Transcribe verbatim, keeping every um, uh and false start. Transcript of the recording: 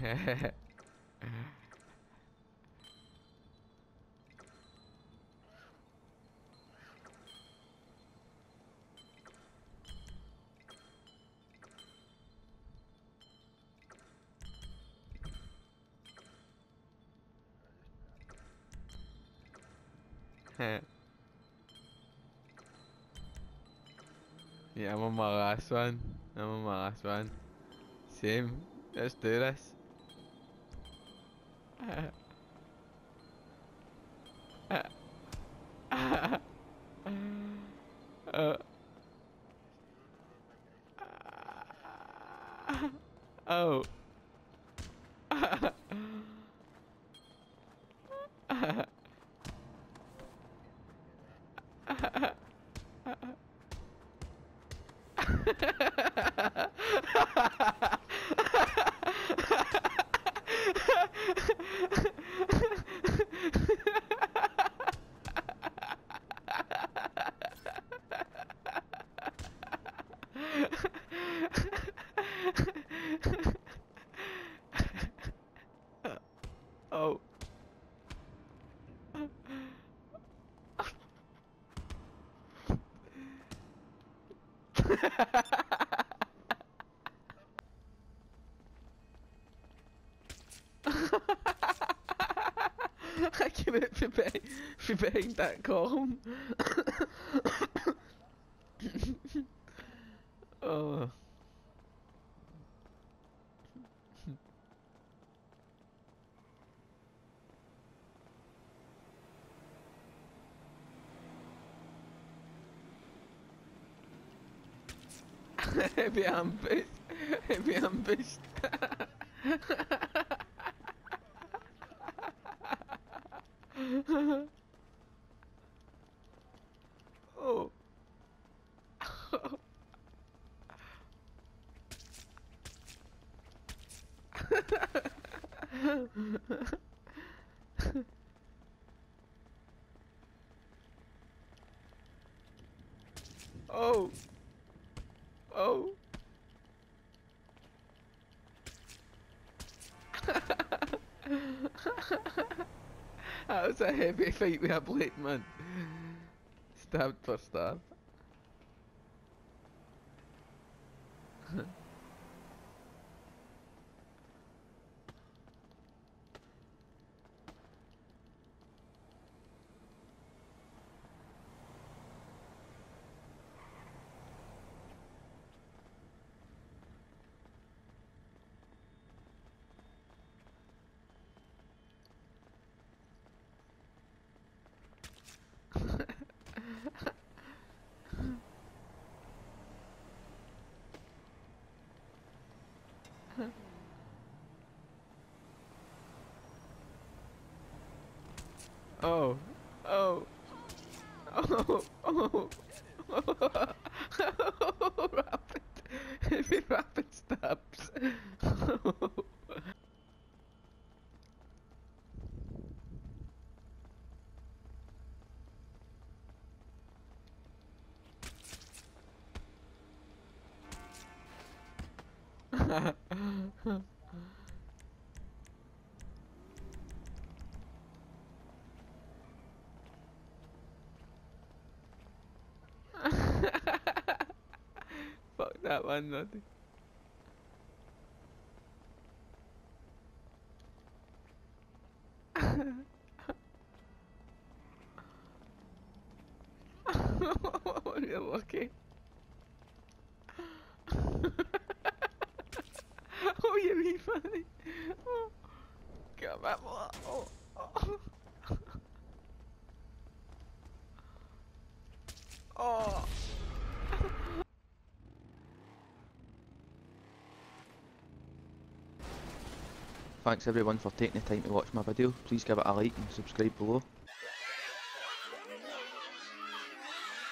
Yeah, I'm on my last one. I'm on my last one. Same. Let's do this. uh, oh. Oh. I came out from behind, from behind that column. Oh. Heavy ambush. Heavy ambush. Oh. Oh. Oh. That was a heavy fight with a blade, man. Stabbed for stab. Oh. Oh. Oh. Oh. Oh. Rapid. Heavy rapid stabs. Fuck that one, noddy. You're lucky. Oh, you're really funny. Oh, come back. Oh, oh, oh. Oh. Thanks everyone for taking the time to watch my video. Please give it a like and subscribe below.